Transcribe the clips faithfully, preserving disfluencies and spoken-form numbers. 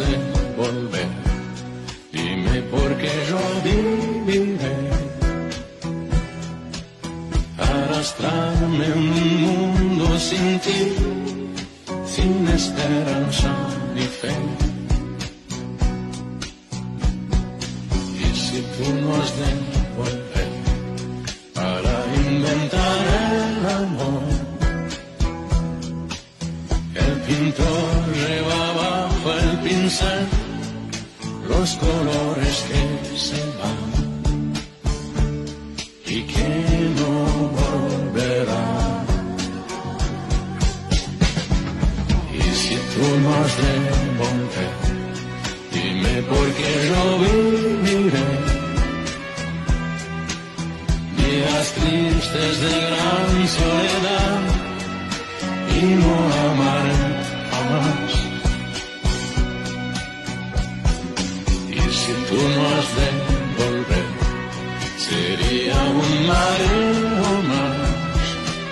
de volver. Dime por qué yo viviré arrastrarme en un mundo sin ti, sin esperanza ni fe. Y si tú no has de volver para inventar el amor, el pintor lleva bajo el pincel los colores que se van y que no volverán. Y si tú no has de volver, dime por qué yo viviré días tristes de gran soledad y no amaré jamás. Si tú no has de volver, sería un mareo más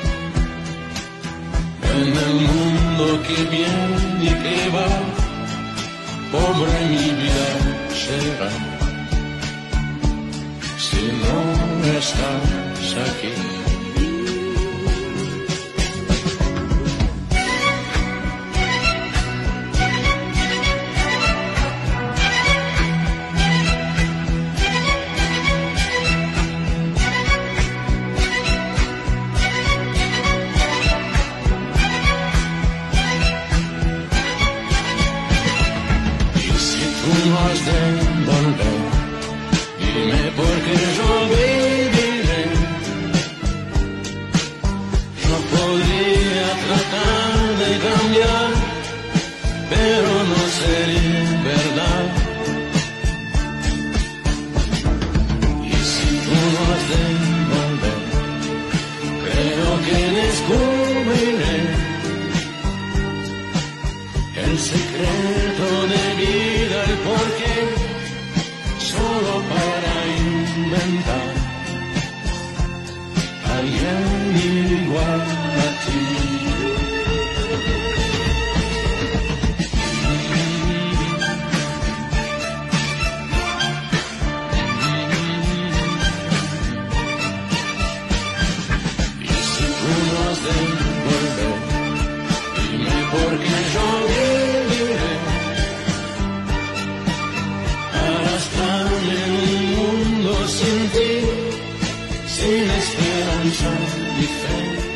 en el mundo que viene y que va. Pobre mi vida será si no estás aquí. No has de volver, dime por qué yo viviré. Yo podría tratar de cambiar, pero no sería verdad. Y si tú no has de volver, creo que descubriré el secreto de vida, el porqué, solo para inventar alguien igual a ti. Y si tú no has de volver, dime por qué yo viviré arrastrarme en un mundo sin ti, sin esperanza ni fe.